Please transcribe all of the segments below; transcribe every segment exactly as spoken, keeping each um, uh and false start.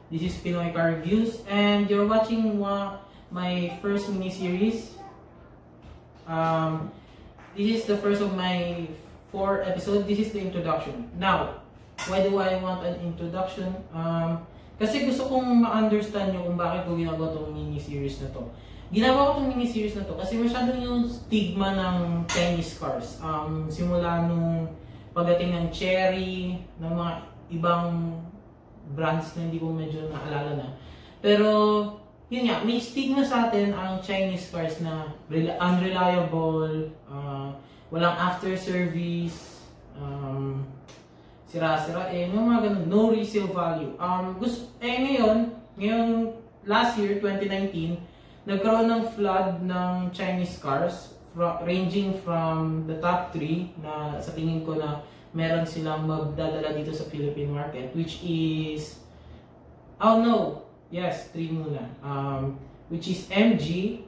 This is Pinoy Car Reviews, and you're watching uh, my first mini-series. Um, this is the first of my four episodes. This is the introduction. Now, why do I want an introduction? Um, kasi gusto kong ma-understand nyo kung bakit ko ginagawa itong mini-series na to. Ginawa ko itong mini-series na to kasi masyado yung stigma ng Chinese cars. Um, simula nung pagdating ng Chery, ng mga ibang brands na hindi ko medyo naalala na. Pero, yun nga, may stigma sa atin ang Chinese cars na unreliable, uh, walang after service, um, sira-sira, eh, yung mga ganun, no resale value. Um, gusto, eh, ngayon, ngayon, last year, twenty nineteen, nagkaroon ng flood ng Chinese cars, from, ranging from the top three, na sa tingin ko na meron silang magdadala dito sa Philippine market, which is, oh no, yes, three muna, um, which is M G,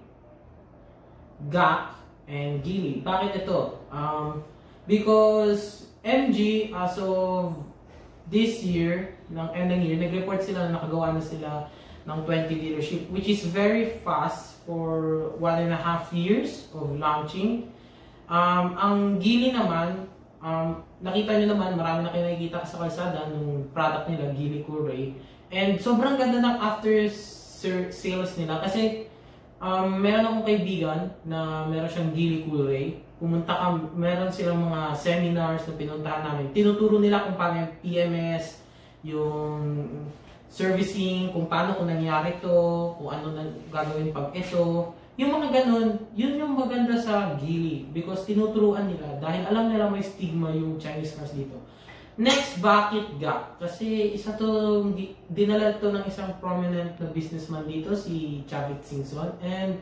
G A C, and Geely. Bakit ito? Um, because M G, as of this year, ng end ng year, nag-report sila na nakagawa na sila ng twenty dealership, which is very fast for one and a half years of launching. Um, ang Geely naman, um, nakita nyo naman, marami na kayo nakikita sa kalsada ng product nila, Geely Coolray. And sobrang ganda ng after sales nila kasi um, meron akong kaibigan na meron siyang Geely Coolray. Pumunta ka, meron silang mga seminars na pinuntahan namin. Tinuturo nila kung paano yung P M S, yung servicing, kung paano kung nangyari to, kung ano na gagawin pag ito. Yung mga ganun, yun yung maganda sa Geely because tinuturuan nila dahil alam nila may stigma yung Chinese cars dito. Next, bakit G A C? Kasi isa to, dinala to ng isang prominent na businessman dito, si Chavit Singson. And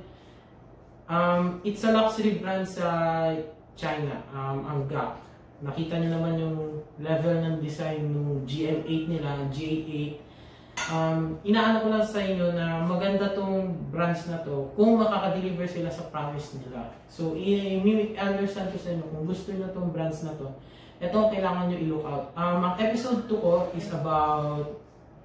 um, it's a luxury brand sa China, um, ang G A C. Nakita nyo naman yung level ng design ng G M eight nila, G A eight. Um, inaano ko lang sa inyo na maganda tong brands na to kung makaka-deliver sila sa promise nila. So, i-understand ko sa inyo kung gusto nyo tong brands na to. Ito ang kailangan nyo i-look out. Um, ang episode two ko is about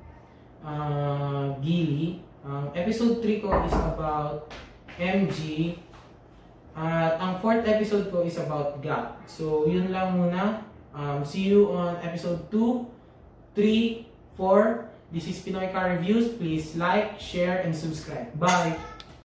uh, Geely. Um, episode three ko is about M G. At uh, ang fourth episode ko is about G A C. So, yun lang muna. Um, see you on episode two, three, four. This is Pinoy Car Reviews. Please like, share, and subscribe. Bye!